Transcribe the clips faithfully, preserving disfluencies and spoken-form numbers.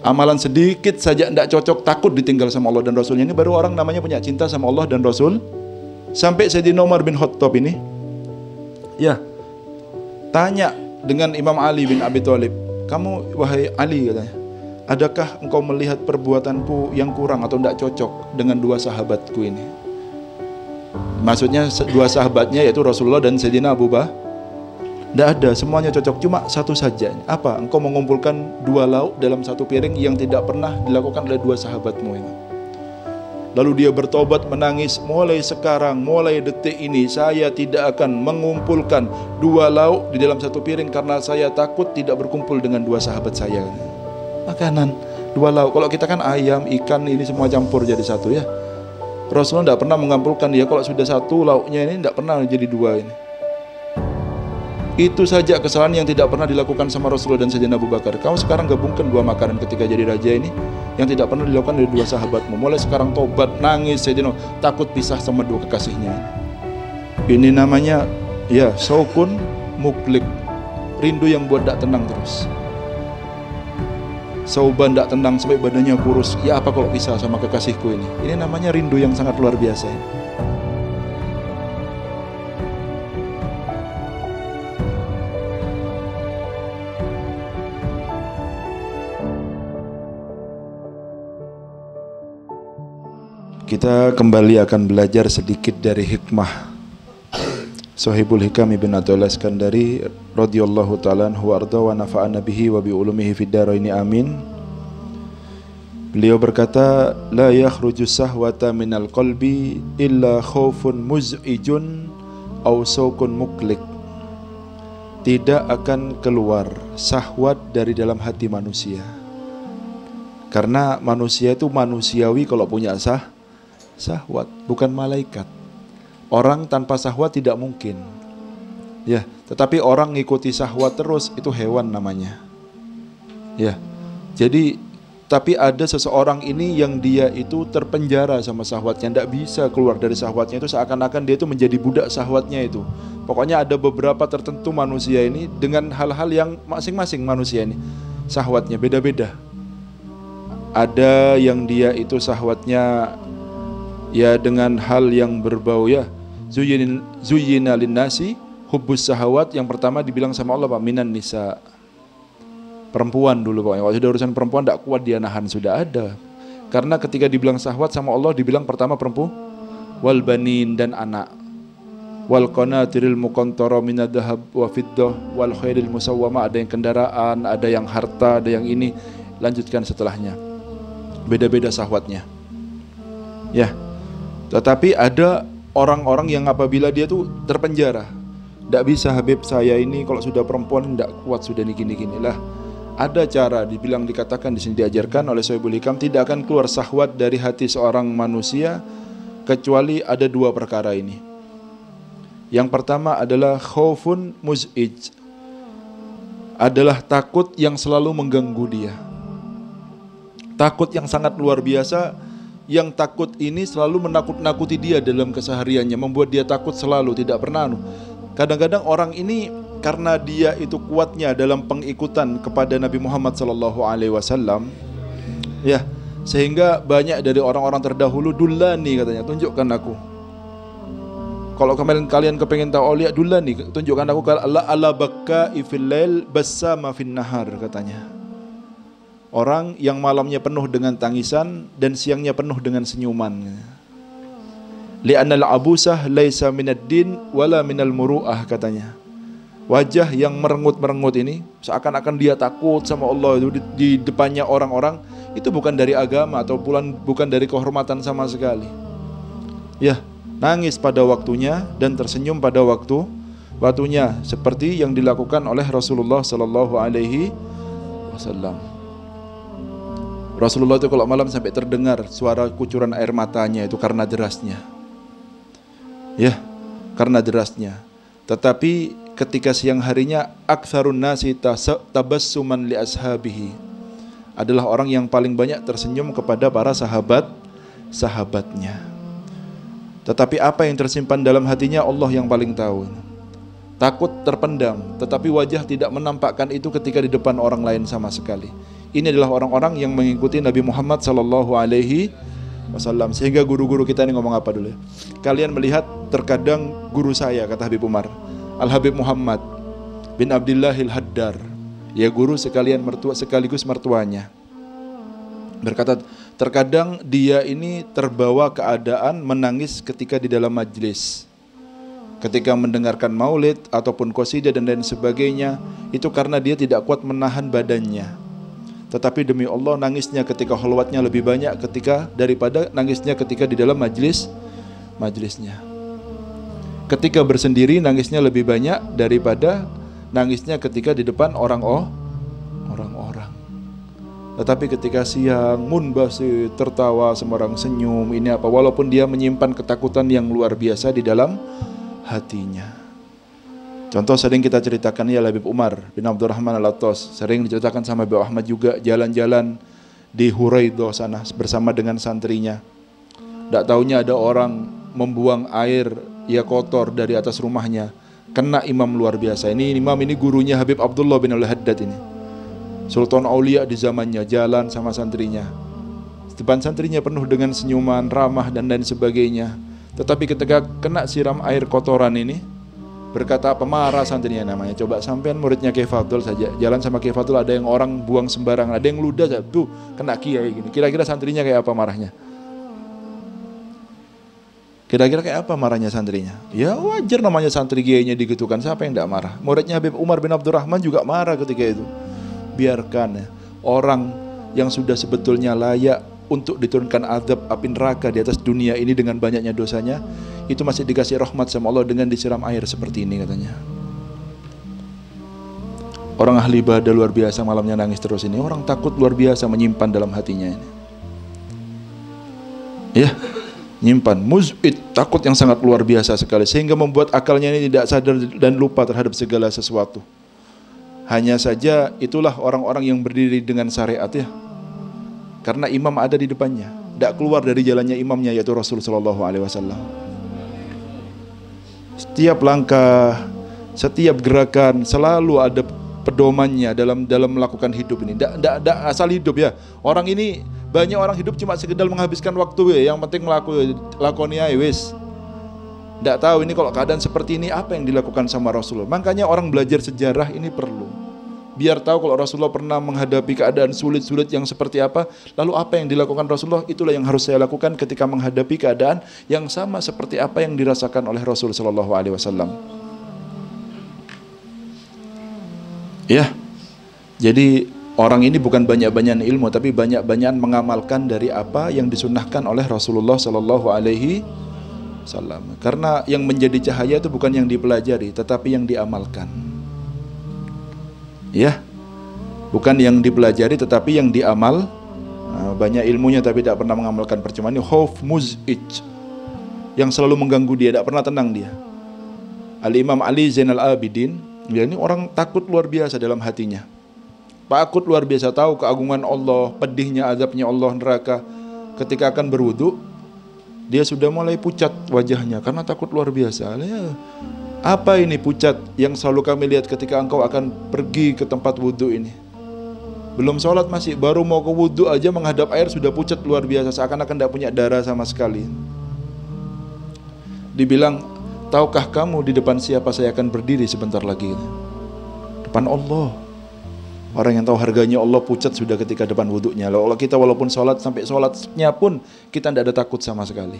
Amalan sedikit saja tidak cocok, takut ditinggal sama Allah dan Rasulnya. Ini baru orang namanya punya cinta sama Allah dan Rasul. Sampai Sayyidina Umar bin Khattab ini, ya, tanya dengan Imam Ali bin Abi Thalib, kamu wahai Ali katanya, adakah engkau melihat perbuatanku yang kurang atau tidak cocok dengan dua sahabatku ini? Maksudnya dua sahabatnya yaitu Rasulullah dan Sayyidina Abu Bakar. Tidak ada, semuanya cocok, cuma satu saja. Apa? Engkau mengumpulkan dua lauk dalam satu piring yang tidak pernah dilakukan oleh dua sahabatmu ini. Lalu dia bertobat menangis, mulai sekarang, mulai detik ini saya tidak akan mengumpulkan dua lauk di dalam satu piring karena saya takut tidak berkumpul dengan dua sahabat saya. Makanan, dua lauk. Kalau kita kan ayam, ikan, ini semua campur jadi satu ya. Rasulullah tidak pernah mengumpulkan dia, kalau sudah satu lauknya ini tidak pernah jadi dua ini. Itu saja kesalahan yang tidak pernah dilakukan sama Rasulullah dan Sayyidina Abu Bakar. Kamu sekarang gabungkan dua makanan ketika jadi raja ini yang tidak pernah dilakukan oleh dua sahabatmu. Mulai sekarang tobat, nangis, Sayyidina takut pisah sama dua kekasihnya. Ini namanya ya saukun muklik, rindu yang buat tak tenang terus. Sauban tak tenang sampai badannya kurus. Ya apa kalau pisah sama kekasihku ini? Ini namanya rindu yang sangat luar biasa. Kita kembali akan belajar sedikit dari hikmah Sahibul Hikam Ibn Athaillah Iskandari radhiyallahu ta'ala anhu wa arda wa nafa'ana bihi wa bi ulumihi fid dharaini amin. Beliau berkata, la yakhruju sahwata minal qalbi illa khaufun muz'ijun aw sawkun muklik. Tidak akan keluar syahwat dari dalam hati manusia, karena manusia itu manusiawi kalau punya sah syahwat, bukan malaikat. Orang tanpa syahwat tidak mungkin. Ya, tetapi orang ngikuti syahwat terus itu hewan namanya. Ya. Jadi tapi ada seseorang ini yang dia itu terpenjara sama syahwatnya, tidak bisa keluar dari syahwatnya itu, seakan-akan dia itu menjadi budak syahwatnya itu. Pokoknya ada beberapa tertentu manusia ini dengan hal-hal yang masing-masing manusia ini syahwatnya beda-beda. Ada yang dia itu syahwatnya ya dengan hal yang berbau ya zuyyin zuyyina linnasi hubbus syahawat. Yang pertama dibilang sama Allah Pak, minan nisa, perempuan dulu pokoknya. Kalau sudah urusan perempuan tidak kuat dia nahan, sudah ada. Karena ketika dibilang syahwat sama Allah dibilang pertama perempuan, wal banin, dan anak, wal qanatiril muqantara minadh dhahab wa fiddah wal khairil musawwama, ada yang kendaraan, ada yang harta, ada yang ini. Lanjutkan setelahnya. Beda-beda syahwatnya. Ya. Tetapi ada orang-orang yang apabila dia tuh terpenjara, tidak bisa, Habib saya ini kalau sudah perempuan tidak kuat, sudah gini-gini lah. Ada cara, dibilang dikatakan di sini diajarkan oleh Sahibul Hikam, tidak akan keluar syahwat dari hati seorang manusia kecuali ada dua perkara ini. Yang pertama adalah khaufun muz'ij, adalah takut yang selalu mengganggu dia. Takut yang sangat luar biasa. Yang takut ini selalu menakut-nakuti dia dalam kesehariannya, membuat dia takut selalu, tidak pernah anu. Kadang-kadang orang ini karena dia itu kuatnya dalam pengikutan kepada Nabi Muhammad sallallahu alaihi wasallam, ya, sehingga banyak dari orang-orang terdahulu dullani katanya, tunjukkan aku. Kalau kalian kalian kepengen tahu aulia, dullani, tunjukkan aku. Allah ala bakka fil lail bassama fin nahar katanya. Orang yang malamnya penuh dengan tangisan dan siangnya penuh dengan senyuman. Li'annal abusah laisa minad din wala minal muru'ah katanya. Wajah yang merengut-merengut ini seakan-akan dia takut sama Allah itu di, di depannya orang-orang, itu bukan dari agama atau bukan dari kehormatan sama sekali. Ya, nangis pada waktunya dan tersenyum pada waktu waktunya, seperti yang dilakukan oleh Rasulullah sallallahu alaihi wasallam. Rasulullah itu kalau malam sampai terdengar suara kucuran air matanya itu karena derasnya. Ya, karena derasnya. Tetapi ketika siang harinya aktsarun nasi tabassuman li ashabihi, adalah orang yang paling banyak tersenyum kepada para sahabat sahabatnya. Tetapi apa yang tersimpan dalam hatinya Allah yang paling tahu. Takut terpendam, tetapi wajah tidak menampakkan itu ketika di depan orang lain sama sekali. ini adalah orang-orang yang mengikuti Nabi Muhammad sallallahu alaihi wasallam. Sehingga guru-guru kita ini ngomong apa dulu ya? Kalian melihat terkadang guru saya, kata Habib Umar, Al-Habib Muhammad bin Abdillahil Haddar, ya guru sekalian mertua sekaligus mertuanya, berkata terkadang dia ini terbawa keadaan menangis ketika di dalam majlis, ketika mendengarkan maulid ataupun qasidah dan lain sebagainya, itu karena dia tidak kuat menahan badannya. Tetapi demi Allah nangisnya ketika khalwatnya lebih banyak ketika daripada nangisnya ketika di dalam majlis majlisnya. Ketika bersendiri nangisnya lebih banyak daripada nangisnya ketika di depan orang oh orang-orang. Tetapi ketika siang munbasir, tertawa, sembarang senyum, ini apa, walaupun dia menyimpan ketakutan yang luar biasa di dalam hatinya. Contoh sering kita ceritakan ya Habib Umar bin Abdurrahman Al-Attas, sering diceritakan sama Habib Ahmad juga, jalan-jalan di Huraidah sana bersama dengan santrinya. Tidak taunya ada orang membuang air ya kotor dari atas rumahnya, kena imam luar biasa. Ini imam ini gurunya Habib Abdullah bin Al-Haddad ini, Sultan Aulia di zamannya, jalan sama santrinya. Depan santrinya penuh dengan senyuman, ramah dan lain sebagainya. Tetapi ketika kena siram air kotoran ini, berkata apa, marah santrinya namanya. Coba sampean muridnya Kiai Fadul saja, jalan sama Kiai Fadul ada yang orang buang sembarangan, ada yang ludah, tuh kena kiai gini. Kira-kira santrinya kayak apa marahnya? Kira-kira kayak apa marahnya santrinya? Ya wajar namanya santri kiainya digitukan, siapa yang tidak marah? Muridnya Habib Umar bin Abdurrahman juga marah ketika itu. Biarkan ya, orang yang sudah sebetulnya layak untuk diturunkan azab api neraka di atas dunia ini dengan banyaknya dosanya, itu masih dikasih rahmat sama Allah dengan disiram air seperti ini katanya. Orang ahli ibadah luar biasa malamnya nangis terus ini, orang takut luar biasa menyimpan dalam hatinya ini. Ya, nyimpan muz'id, takut yang sangat luar biasa sekali, sehingga membuat akalnya ini tidak sadar dan lupa terhadap segala sesuatu. Hanya saja itulah orang-orang yang berdiri dengan syariat ya, karena imam ada di depannya, tidak keluar dari jalannya imamnya yaitu Rasulullah shallallahu alaihi wasallam. Setiap langkah, setiap gerakan selalu ada pedomannya dalam dalam melakukan hidup ini. Tidak asal hidup ya. Orang ini banyak orang hidup cuma sekedar menghabiskan waktu ya, yang penting melakukan lakoni ae wis. Tidak tahu ini kalau keadaan seperti ini apa yang dilakukan sama Rasulullah. Makanya orang belajar sejarah ini perlu, biar tahu kalau Rasulullah pernah menghadapi keadaan sulit-sulit yang seperti apa, lalu apa yang dilakukan Rasulullah, itulah yang harus saya lakukan ketika menghadapi keadaan yang sama seperti apa yang dirasakan oleh Rasul Shallallahu Alaihi Wasallam. Ya, jadi orang ini bukan banyak-banyak ilmu, tapi banyak-banyak mengamalkan dari apa yang disunnahkan oleh Rasulullah Shallallahu Alaihi Wasallam. Karena yang menjadi cahaya itu bukan yang dipelajari, tetapi yang diamalkan. Ya, bukan yang dipelajari tetapi yang diamal. Nah, banyak ilmunya tapi tidak pernah mengamalkan, percuma. Ini khauf muz'ij yang selalu mengganggu dia, tidak pernah tenang dia. Al-Imam Ali Zainal Abidin, dia ini orang takut luar biasa dalam hatinya, takut luar biasa, tahu keagungan Allah, pedihnya azabnya Allah neraka. Ketika akan berwudu, dia sudah mulai pucat wajahnya karena takut luar biasa. Ya, apa ini pucat yang selalu kami lihat ketika engkau akan pergi ke tempat wudhu ini? Belum sholat masih, baru mau ke wudhu aja menghadap air sudah pucat luar biasa, seakan-akan tidak punya darah sama sekali. Dibilang, tahukah kamu di depan siapa saya akan berdiri sebentar lagi? Depan Allah. Orang yang tahu harganya Allah pucat sudah ketika depan wudhunya. Kalau kita walaupun sholat, sampai sholatnya pun kita tidak ada takut sama sekali.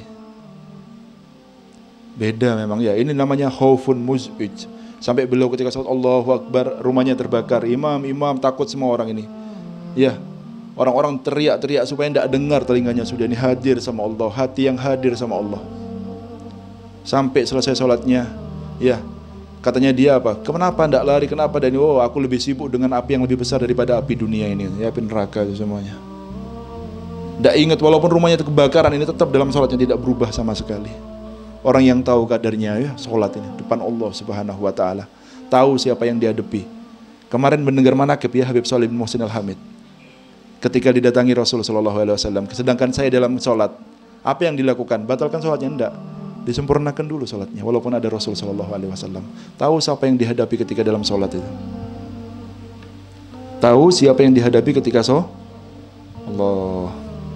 Beda memang ya, ini namanya khaufun muz'ij. Sampai beliau ketika sholat Allahu Akbar, rumahnya terbakar, imam, imam, takut semua orang ini. Ya, orang-orang teriak-teriak supaya tidak dengar telinganya, sudah ini hadir sama Allah, hati yang hadir sama Allah. Sampai selesai sholatnya, ya, katanya dia apa? Kenapa tidak lari? Kenapa? Dan oh, aku lebih sibuk dengan api yang lebih besar daripada api dunia ini, ya, api neraka itu semuanya. Tidak ingat walaupun rumahnya kebakaran, ini tetap dalam sholatnya tidak berubah sama sekali. Orang yang tahu kadarnya ya, sholat ini depan Allah Subhanahu wa taala, tahu siapa yang dihadapi. Kemarin mendengar manaqib ya Habib Shalih bin Muhsin Al-Hamid, ketika didatangi Rasul sallallahu alaihi wasallam, sedangkan saya dalam sholat, apa yang dilakukan? Batalkan sholatnya? Enggak, disempurnakan dulu sholatnya walaupun ada Rasul sallallahu alaihi wasallam. Tahu siapa yang dihadapi ketika dalam sholat itu, tahu siapa yang dihadapi ketika so Allah.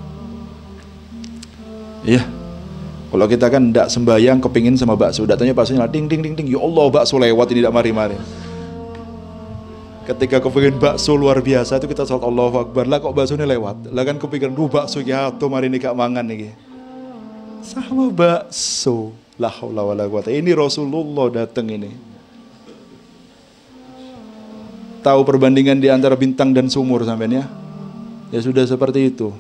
Iya. Kalau kita kan tidak sembayang kepingin sama bakso, datanya baksonya ding ding ding ding, ya Allah bakso lewat ini tidak mari-mari. Ketika kepingin bakso luar biasa itu kita sholat Allahu Akbar, lah kok baksonya lewat, lah kan kepingin duh bakso ya tuh mari ini gak mangan nih. Sama bakso, la haula wala quwata. Ini Rasulullah datang ini. Tahu perbandingan di antara bintang dan sumur sampean ya? Ya sudah seperti itu.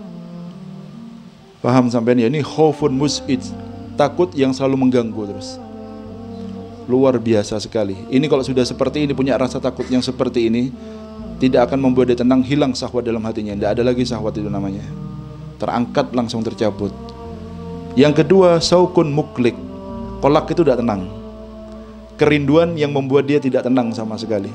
Paham sampean ya? Ini khaufun mus'id, takut yang selalu mengganggu terus. Luar biasa sekali. Ini kalau sudah seperti ini, punya rasa takut yang seperti ini, tidak akan membuat dia tenang, hilang syahwat dalam hatinya. Tidak ada lagi syahwat itu namanya. Terangkat langsung tercabut. Yang kedua, saukun muklik. Kolak itu tidak tenang. Kerinduan yang membuat dia tidak tenang sama sekali.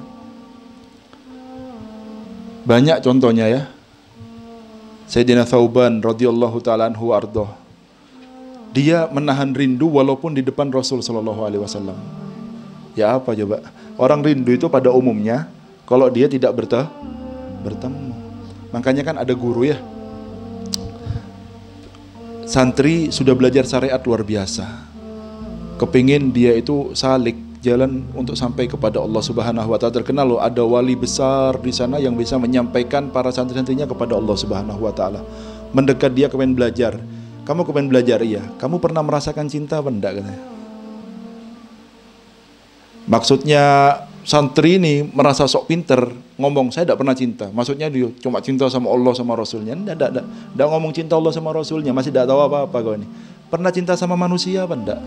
Banyak contohnya ya. Sayyidina Thauban radhiyallahu ta'ala anhu ardoh. Dia menahan rindu walaupun di depan Rasul sallallahu alaihi wasallam. Ya apa coba? Orang rindu itu pada umumnya kalau dia tidak bertemu, bertemu. Makanya kan ada guru ya. Santri sudah belajar syariat luar biasa. Kepingin dia itu salik jalan untuk sampai kepada Allah Subhanahu wa taala. Terkenal loh, ada wali besar di sana yang bisa menyampaikan para santri-santrinya kepada Allah Subhanahu wa taala. Mendekat dia kepengen belajar. Kamu kepengen belajar? Iya. Kamu pernah merasakan cinta apa enggak katanya? Maksudnya santri ini merasa sok pinter, ngomong saya tidak pernah cinta. Maksudnya dia cuma cinta sama Allah sama Rasulnya. Enggak, enggak, enggak. Enggak ngomong cinta Allah sama Rasulnya, masih tidak tahu apa-apa kau ini. Pernah cinta sama manusia apa enggak?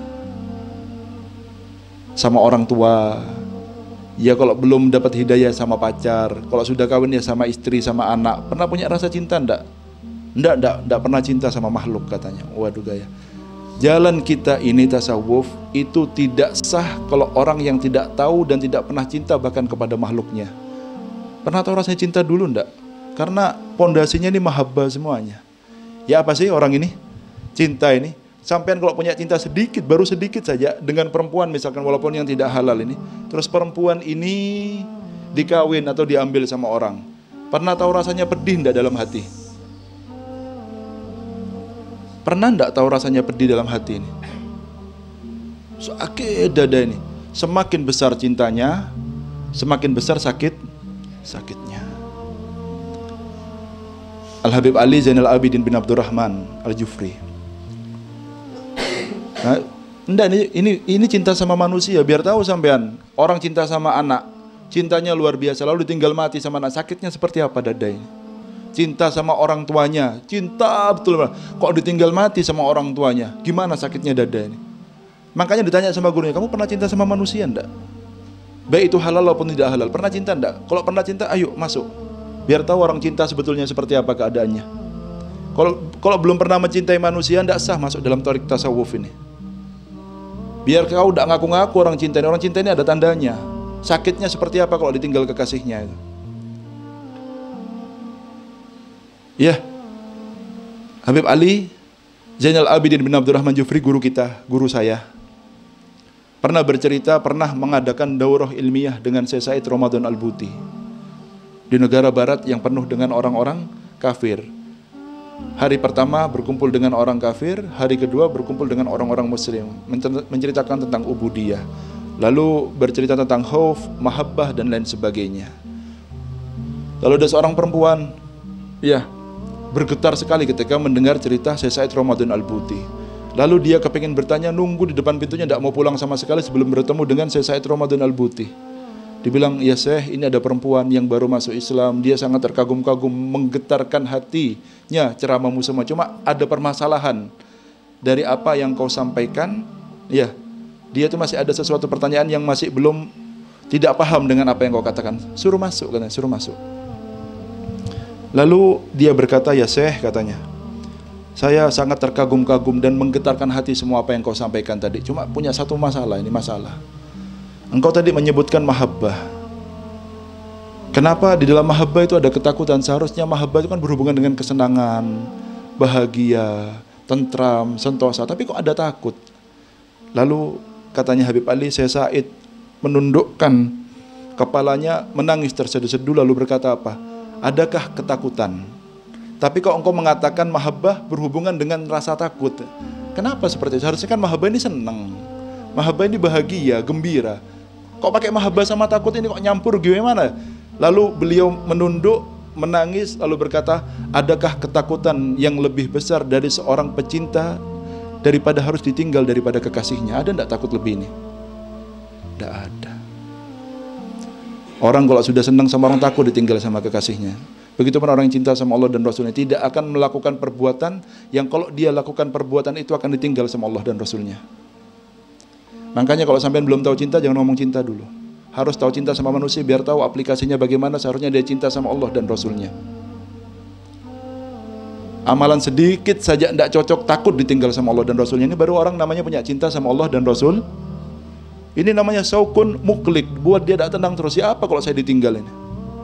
Sama orang tua, ya kalau belum dapat hidayah sama pacar, kalau sudah kawin ya sama istri, sama anak. Pernah punya rasa cinta enggak? Enggak, enggak, enggak pernah cinta sama makhluk katanya. Waduh gaya. Jalan kita ini tasawuf itu tidak sah kalau orang yang tidak tahu dan tidak pernah cinta bahkan kepada makhluknya. Pernah tahu rasanya cinta dulu enggak? Karena pondasinya ini mahabbah semuanya. Ya apa sih orang ini? Cinta ini. Sampean kalau punya cinta sedikit, baru sedikit saja dengan perempuan misalkan walaupun yang tidak halal ini, terus perempuan ini dikawin atau diambil sama orang, pernah tahu rasanya pedih enggak dalam hati? Pernah enggak tahu rasanya pedih dalam hati ini? Sakit dada ini. Semakin besar cintanya, semakin besar sakit sakitnya. Al-Habib Ali Zainal Abidin bin Abdurrahman Al-Jufri. Nah, enggak, ini, ini ini cinta sama manusia. Biar tahu sampean, orang cinta sama anak, cintanya luar biasa, lalu ditinggal mati sama anak, sakitnya seperti apa dada ini? Cinta sama orang tuanya, cinta betul. Kok ditinggal mati sama orang tuanya, gimana sakitnya dada ini? Makanya ditanya sama gurunya, kamu pernah cinta sama manusia enggak? Baik itu halal maupun tidak halal, pernah cinta enggak? Kalau pernah cinta, ayo masuk. Biar tahu orang cinta sebetulnya seperti apa keadaannya. Kalau kalau belum pernah mencintai manusia, enggak sah masuk dalam tarik tasawuf ini. Biar kau tidak ngaku-ngaku orang cinta ini. Orang cinta ini ada tandanya. Sakitnya seperti apa kalau ditinggal kekasihnya itu. Ya, Habib Ali Zainal Abidin bin Abdurrahman Jufri, guru kita, guru saya, pernah bercerita, pernah mengadakan daurah ilmiah dengan Syekh Said Ramadan Al-Buti di negara barat yang penuh dengan orang-orang kafir. Hari pertama berkumpul dengan orang kafir, hari kedua berkumpul dengan orang-orang muslim, menceritakan tentang ubudiyah, lalu bercerita tentang khauf, mahabbah dan lain sebagainya. Lalu ada seorang perempuan, ya, bergetar sekali ketika mendengar cerita Syekh Said Ramadan Al-Buti. Lalu dia kepingin bertanya, nunggu di depan pintunya, tidak mau pulang sama sekali sebelum bertemu dengan Syekh Said Ramadan Al-Buti. Dibilang, ya Syekh, ini ada perempuan yang baru masuk Islam, dia sangat terkagum-kagum, menggetarkan hatinya ceramahmu semua. Cuma ada permasalahan dari apa yang kau sampaikan, ya, dia itu masih ada sesuatu pertanyaan yang masih belum, tidak paham dengan apa yang kau katakan. Suruh masuk, katanya, suruh masuk. Lalu dia berkata, ya Syekh, katanya, saya sangat terkagum-kagum dan menggetarkan hati semua apa yang kau sampaikan tadi. Cuma punya satu masalah, ini masalah. Engkau tadi menyebutkan mahabbah. Kenapa di dalam mahabbah itu ada ketakutan? Seharusnya mahabbah itu kan berhubungan dengan kesenangan, bahagia, tentram, sentosa. Tapi kok ada takut? Lalu katanya Habib Ali, Syekh Said menundukkan kepalanya menangis terseduh-seduh lalu berkata apa? Adakah ketakutan? Tapi kok engkau mengatakan mahabbah berhubungan dengan rasa takut. Kenapa seperti itu? Harusnya kan mahabbah ini senang, mahabbah ini bahagia, gembira. Kok pakai mahabbah sama takut ini kok nyampur gimana? Lalu beliau menunduk, menangis lalu berkata, adakah ketakutan yang lebih besar dari seorang pecinta daripada harus ditinggal daripada kekasihnya? Ada enggak takut lebih ini? Tidak ada. Orang kalau sudah senang sama orang takut ditinggal sama kekasihnya. Begitupun orang yang cinta sama Allah dan Rasulnya tidak akan melakukan perbuatan yang kalau dia lakukan perbuatan itu akan ditinggal sama Allah dan Rasulnya. Makanya kalau sampean belum tahu cinta jangan ngomong cinta dulu. Harus tahu cinta sama manusia biar tahu aplikasinya bagaimana seharusnya dia cinta sama Allah dan Rasulnya. Amalan sedikit saja tidak cocok takut ditinggal sama Allah dan Rasulnya. Ini baru orang namanya punya cinta sama Allah dan Rasul. Ini namanya saukun muklik, buat dia tidak tenang terus. Ya apa kalau saya ditinggal ini?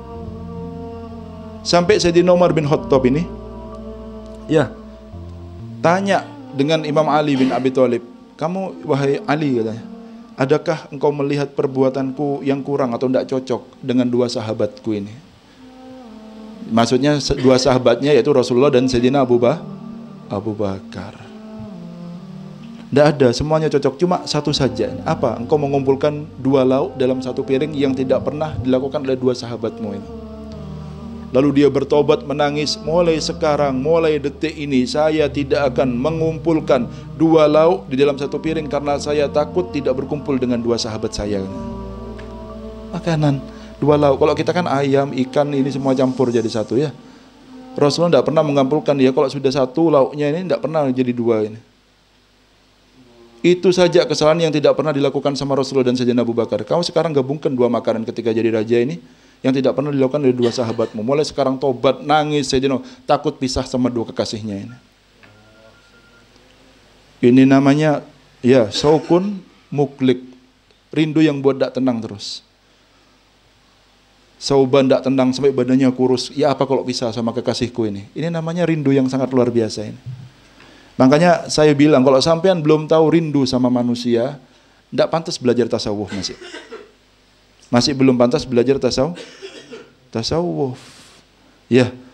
Sampai Sayyidina Umar bin Khattab ini, ya, tanya dengan Imam Ali bin Abi Thalib, kamu wahai Ali katanya, adakah engkau melihat perbuatanku yang kurang atau tidak cocok dengan dua sahabatku ini? Maksudnya dua sahabatnya yaitu Rasulullah dan Sayyidina Abu, bah Abu Bakar. Tidak ada, semuanya cocok, cuma satu saja. Apa? Engkau mengumpulkan dua lauk dalam satu piring yang tidak pernah dilakukan oleh dua sahabatmu ini. Lalu dia bertobat menangis, mulai sekarang, mulai detik ini saya tidak akan mengumpulkan dua lauk di dalam satu piring karena saya takut tidak berkumpul dengan dua sahabat saya. Makanan, dua lauk. Kalau kita kan ayam, ikan, ini semua campur jadi satu ya. Rasulullah tidak pernah mengumpulkan dia kalau sudah satu lauknya ini tidak pernah jadi dua ini. Itu saja kesalahan yang tidak pernah dilakukan sama Rasulullah dan Sayyidina Abu Bakar. Kamu sekarang gabungkan dua makanan ketika jadi raja ini yang tidak pernah dilakukan oleh dua sahabatmu. Mulai sekarang tobat, nangis, Sayyidina takut pisah sama dua kekasihnya ini. Ini namanya ya saukun muklik, rindu yang buat tidak tenang terus. Sauban tidak tenang sampai badannya kurus. Ya apa kalau pisah sama kekasihku ini? Ini namanya rindu yang sangat luar biasa ini. Makanya saya bilang kalau sampean belum tahu rindu sama manusia, tidak pantas belajar tasawuf masih. Masih belum pantas belajar tasawuf. Tasawuf. Ya,